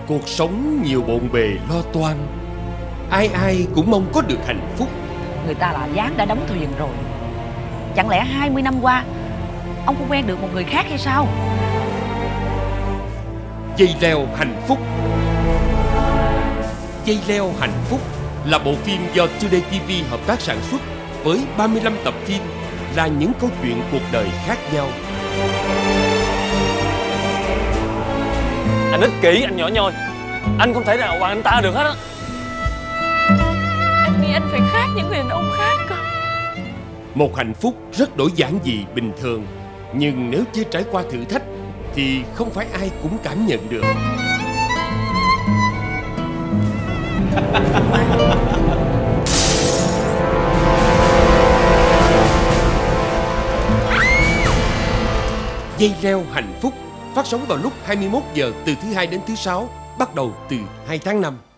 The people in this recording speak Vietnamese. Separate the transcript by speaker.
Speaker 1: Cuộc sống nhiều bộn bề lo toan, ai ai cũng mong có được hạnh phúc.
Speaker 2: Người ta là ván đã đóng thuyền rồi. Chẳng lẽ 20 năm qua ông không quen được một người khác hay sao?
Speaker 1: Dây leo hạnh phúc. Dây leo hạnh phúc là bộ phim do Today TV hợp tác sản xuất với 35 tập phim, là những câu chuyện cuộc đời khác nhau.
Speaker 3: Anh ích kỷ, anh nhỏ nhoi. Anh không thể nào bằng anh ta được hết á.
Speaker 4: Anh nghĩ anh phải khác những người đàn ông khác cơ.
Speaker 1: Một hạnh phúc rất đổi giản dị bình thường, nhưng nếu chưa trải qua thử thách thì không phải ai cũng cảm nhận được. Dây leo hạnh phúc phát sóng vào lúc 21 giờ từ thứ Hai đến thứ Sáu, bắt đầu từ 2 tháng 5.